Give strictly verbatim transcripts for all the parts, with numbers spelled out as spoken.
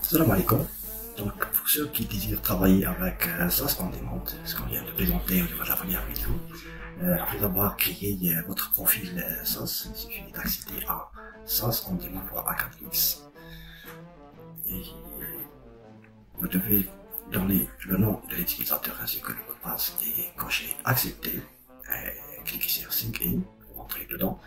Salam alaikum. Donc, pour ceux qui désirent travailler avec euh, S A S on demande, ce qu'on vient de présenter au niveau de la première vidéo, euh, après avoir créé euh, votre profil euh, S A S, il suffit d'accéder à S A S on demande pour Academics. Et vous devez donner le nom de l'utilisateur ainsi que le mot de passe et cocher accepter, et cliquez sur Sync In pour entrer dedans.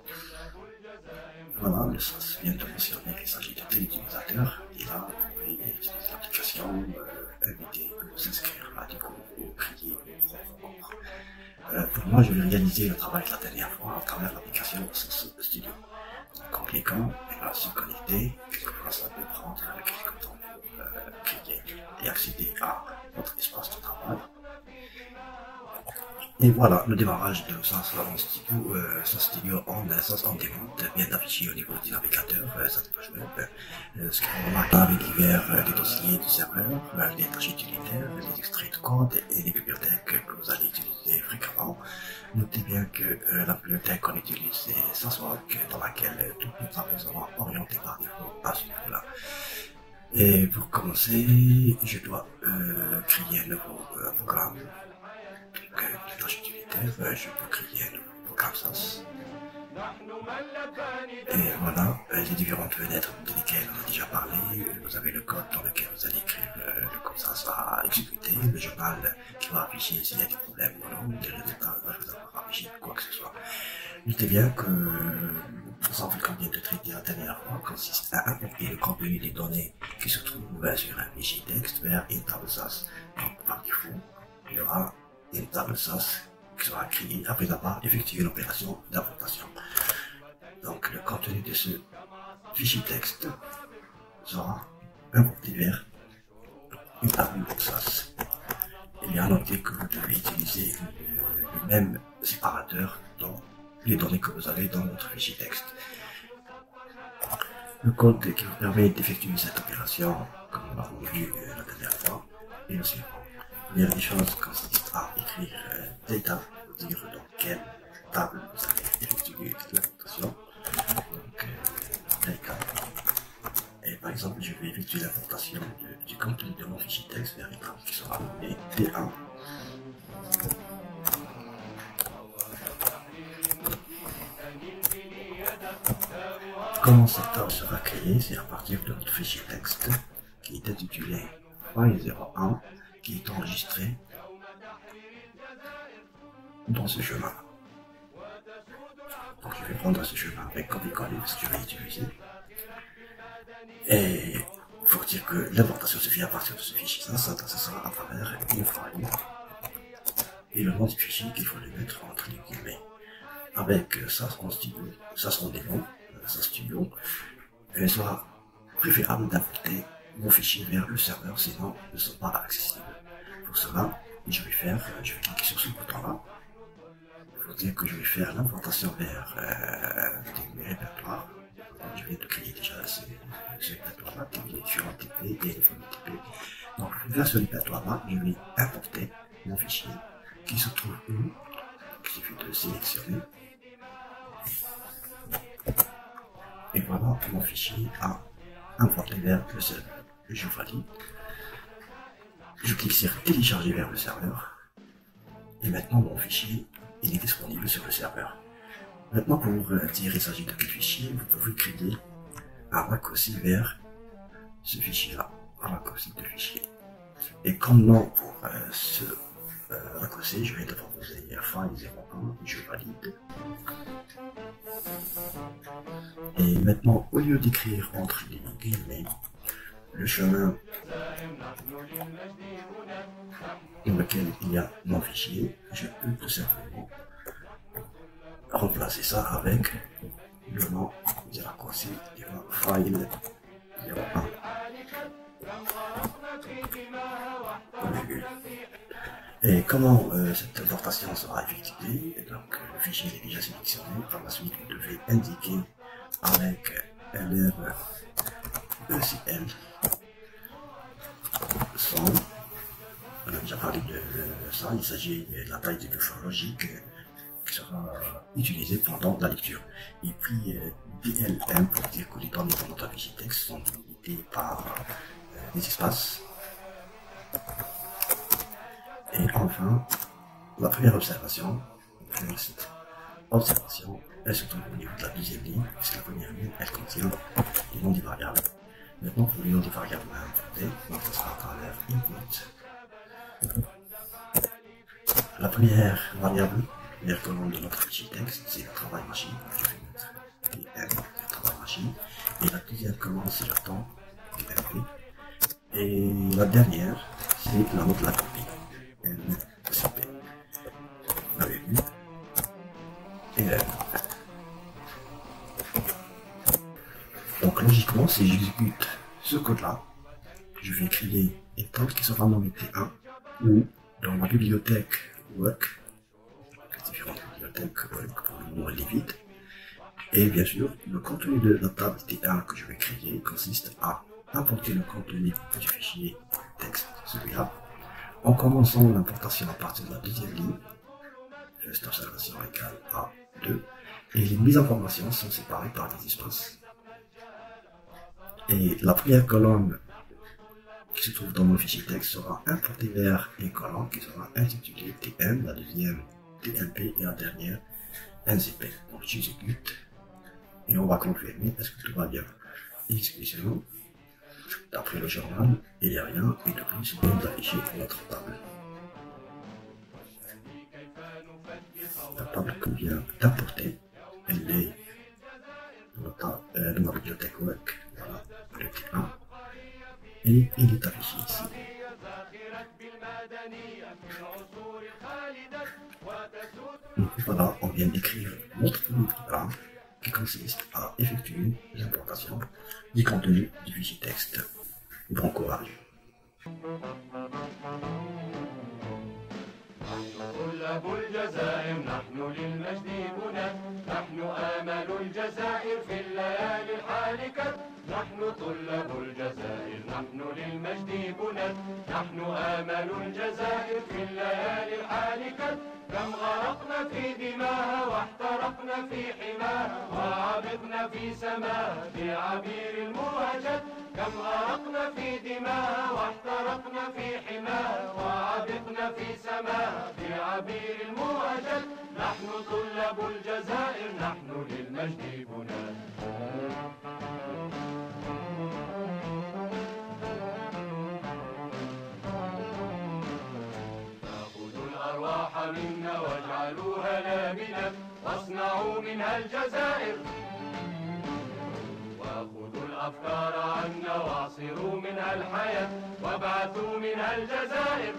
Voilà, le S A S vient de mentionner qu'il s'agit de tel utilisateur, et là, vous pouvez utiliser l'application, euh, inviter ou s'inscrire à du coup, ou créer vos propres membres. Euh, pour moi, je vais réaliser le travail de la dernière fois à travers l'application S A S Studio. Donc, en cliquant, et là, se connecter, quelquefois ça peut prendre quelques temps pour euh, créer et accéder à votre espace de travail. Et voilà, le démarrage de S A S on Studio, euh, S A S Studio en S A S on demande bien affiché au niveau du navigateur, euh, cette page web, euh, ce qu'on remarque avec divers euh, les dossiers du serveur, euh, les tâches utilitaires, les extraits de code et les bibliothèques que vous allez utiliser fréquemment. Notez bien que euh, la bibliothèque qu'on utilise c'est S A S Walk, dans laquelle euh, tout notre appel sera orienté par défaut à ce niveau-là. Et pour commencer, je dois euh, créer un nouveau euh, programme. Donc, euh, les tâches utilitaires, euh, je peux créer un nouveau programme S A S. Et voilà, euh, les différentes fenêtres desquelles on a déjà parlé. Vous avez le code dans lequel vous allez écrire euh, le code S A S à exécuter, le journal qui va afficher s'il y a des problèmes ou non, des résultats va vous avoir affiché quoi que ce soit. Notez bien que l'exemple qu'on vient de traiter la dernière fois consiste à importer le contenu des données qui se trouvent sur un fichier texte vers une table S A S. Donc par défaut, il y aura une table S A S qui sera créée après avoir effectué l'opération d'importation. Donc le contenu de ce fichier texte sera importé vers une table S A S. Il est à noter que vous devez utiliser le, le même séparateur dans les données que vous avez dans votre fichier texte. Le code qui vous permet d'effectuer cette opération, comme on l'a vu euh, la dernière fois, est le suivant. La première des choses consiste à écrire euh, data, pour dire dans quelle table vous allez effectuer l'importation. Donc, euh, data. Et par exemple, je vais effectuer l'importation du contenu de mon fichier texte vers une table qui sera nommée T un. Comment cette table sera créée? C'est à partir de notre fichier texte qui est intitulé file zéro un qui est enregistré dans ce chemin. Donc je vais prendre ce chemin avec copier-coller parce que je vais utiliser. Et il faut dire que l'importation se fait à partir de ce fichier. Ça, ça, ça sera à travers une file. Et le nom du fichier qu'il faut le mettre entre les guillemets. Avec ça, on studio, ça sont des noms, ça studio. Il sera préférable d'importer mon fichier vers le serveur, sinon ils ne sont pas accessibles. Pour cela, je vais faire, je vais cliquer sur ce bouton-là. Il faut dire que je vais faire l'importation vers euh, mes répertoires. Je viens de créer déjà ce, ce répertoire-là qui est sur un T P et le T P. Donc, vers ce répertoire-là, je vais importer mon fichier qui se trouve où. Il suffit de sélectionner. Et voilà, mon fichier a importé vers le serveur. Je valide. Je clique sur télécharger vers le serveur. Et maintenant, mon fichier il est disponible sur le serveur. Maintenant, pour euh, dire il s'agit de quel fichier, vous pouvez créer un raccourci vers ce fichier-là, un raccourci de fichier. Et comme nom pour euh, ce euh, raccourci, je vais te proposer file zéro un, je valide. Et maintenant, au lieu d'écrire entre les guillemets le chemin dans lequel il y a mon fichier, je peux tout simplement remplacer ça avec le nom du raccourci du file zéro un. Et comment euh, cette importation sera effectuée? Donc le fichier est déjà sélectionné. Par la suite, vous devez indiquer avec L R E C L son. On a déjà parlé de, de ça. Il s'agit de la taille du buffer logique qui sera utilisée pendant la lecture. Et puis euh, D L M pour dire que les données dans notre fichier texte sont limitées par des espaces. Et enfin, la première observation, la première observation, elle se trouve au niveau de la deuxième ligne, puisque la première ligne, elle contient les noms des variables. Maintenant, pour les noms des variables à importer, donc ce sera à travers input. La première variable, la première colonne de notre fichier texte, c'est le travail machine. Je vais mettre T M, le travail machine. Et la deuxième colonne, c'est le temps, T M P. Et la dernière, c'est la note de la copie, N C P. Vous l'avez vu. Et là. Donc logiquement, si j'exécute ce code-là, je vais créer une table qui sera nommée T un, ou dans ma bibliothèque work, différentes bibliothèques work, pour le moment elle est vide. Et bien sûr, le contenu de la table T un que je vais créer consiste à importer le contenu du fichier texte, celui-là, en commençant l'importation à partir de la deuxième ligne, geste observation égale à deux, et les mises en formation sont séparées par des espaces. Et la première colonne qui se trouve dans mon fichier texte sera importée vers une colonne qui sera intitulée T M, la deuxième T M P et la dernière N C P. Donc j'exécute et on va confirmer est-ce que tout va bien. Exécution, d'après le journal, il n'y a rien et de plus on vient d'afficher notre table. La table qu'on vient d'importer, elle est dans ma bibliothèque work, voilà, le T un. Et il est affiché ici. Donc voilà, on vient d'écrire notre premier programme qui consiste à effectuer l'importation du contenu du fichier texte. Bon courage. طلاب الجزائر نحن للمجد بنات نحن آمل الجزائر في الليالي الحالكة نحن طلاب الجزائر نحن للمجد بنات نحن آمل الجزائر في الليالي الحالكة كم غرقنا في دماها واحترقنا في حماها وعبقنا في سماها بعبير المهجد كم غرقنا في دماها واحترقنا في حماها وعبقنا في سماها بعبير المهجد نحن طلاب الجزائر نحن للمجد بنات فخذوا الأرواح منا واجعلوها لابنا واصنعوا منها الجزائر وخذوا الأفكار عنا واعصروا منها الحياة وابعثوا منها الجزائر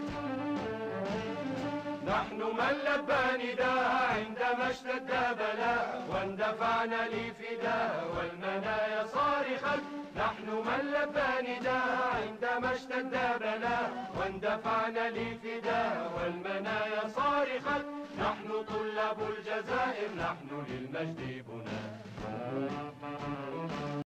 نحن من لبى نداها عندما اشتد بلاء واندفعنا لفداها والمنايا صارخا نحن من لبى نداها عندما اشتد بلاء واندفعنا لفداها والمنايا صارخا نحن طلاب الجزائر نحن للمجد بنات